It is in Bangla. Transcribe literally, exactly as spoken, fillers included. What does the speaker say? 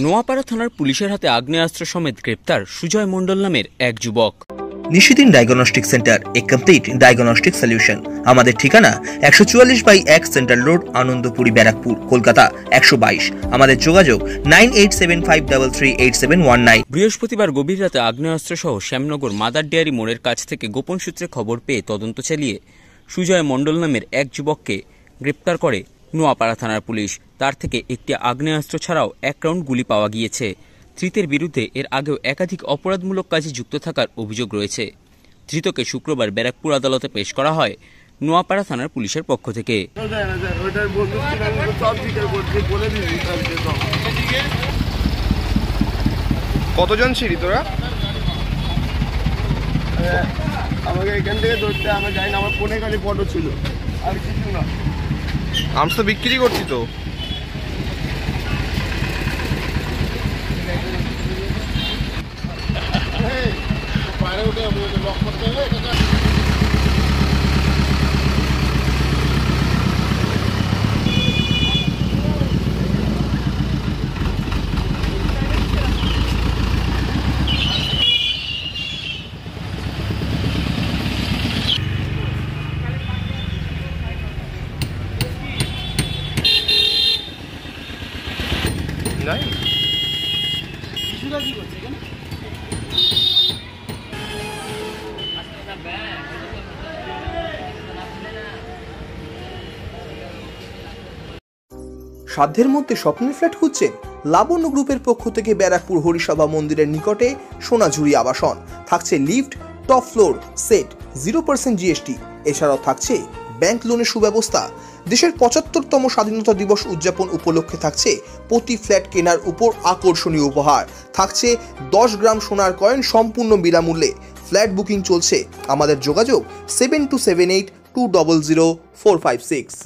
নোয়াপাড়া থানার পুলিশের হাতে আগ্নেয়াস্ত্র সমেত গ্রেপ্তার সুজয় মণ্ডল নামের এক যুবক। Nishidin diagnostic centre, a complete diagnostic solution. আমাদের ঠিকানা একশো চুয়াল্লিশ বাই এক সেন্ট্রাল রোড, আনন্দপুরি, ব্যারাকপুর, কলকাতা একশো বাইশ। আমাদের যোগাযোগ nine eight seven five three three eight seven one nine. বৃহস্পতিবার গভীর রাতে আগ্নেয়াস্ত্র সহ শ্যামনগর মাদার ডেয়ারি মোড়ের কাছ থেকে গোপন সূত্রে খবর পেয়ে তদন্ত চালিয়ে সুজয় মণ্ডল নামের এক যুবককে গ্রেপ্তার করে নোয়াপাড়া থানার পুলিশ। তার থেকে একটি আগ্নেয়াস্ত্র ছাড়াও এক রাউন্ড গুলি পাওয়া গিয়েছে। ধৃতের বিরুদ্ধে এর আগেও একাধিক অপরাধমূলক কাজে যুক্ত থাকার অভিযোগ রয়েছে। ধৃতকে শুক্রবার ব্যারাকপুর আদালতে পেশ করা হয় নোয়াপাড়া থানার পুলিশের পক্ষ থেকে। কতজন ছিলি তোরা? আমাকে এখান থেকে ধরতে আমি যাই না, আমার ফোনে খালি ফটো ছিল, আর কিছু না। আমি তো বিক্রি করছি তো। সাধ্যের মধ্যে স্বপ্নের ফ্ল্যাট খুঁজছেন? লাবণ্য গ্রুপের পক্ষ থেকে ব্যারাকপুর হরিসভা মন্দিরের নিকটে সোনাঝুরি আবাসন। থাকছে lift, top floor, set, zero percent GST. এছাড়াও থাকছে ব্যাংক লোনের সুব্যবস্থা। দেশের পঁচাত্তরতম স্বাধীনতা দিবস উদযাপন উপলক্ষে থাকছে প্রতি ফ্ল্যাট কেনার উপর আকর্ষণীয় উপহার। থাকছে দশ গ্রাম সোনার কয়েন সম্পূর্ণ বিনামূল্যে। ফ্ল্যাট বুকিং চলছে। আমাদের যোগাযোগ seven two seven eight two double zero four five six.